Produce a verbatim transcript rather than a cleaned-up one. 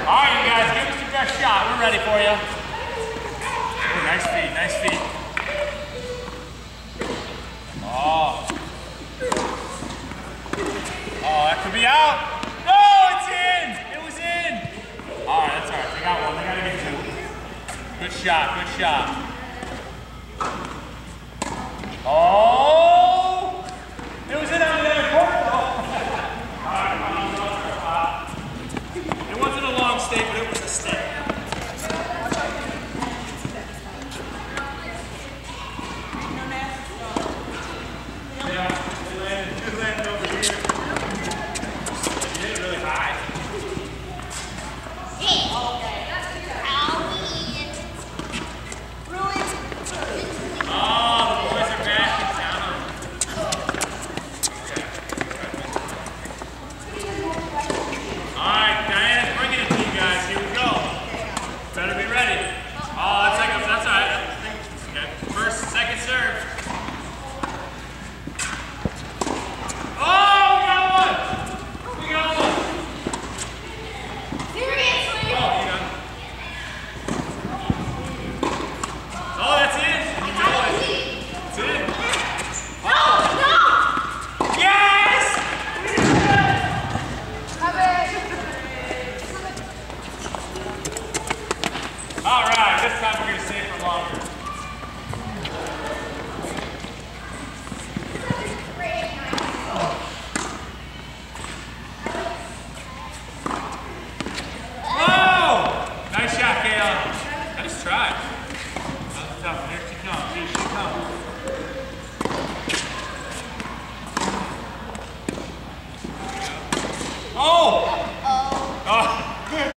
All right, you guys, give us your best shot. We're ready for you. Ooh, nice feet, nice feet. Oh. Oh, that could be out. No, it's in. It was in. All right, that's all right. They got one. They got to get two. Good shot, good shot. Oh! It was in on the other court, though. All right, come on, come on. It wasn't a long stay, but it was a stay. Yeah, they landed, they landed over here. You hit it really high. All right, this time we're going to stay for longer. Whoa! Nice shot, Kayla. Nice try. That was tough. Here she comes. Here she comes. Oh! Uh-oh. Oh!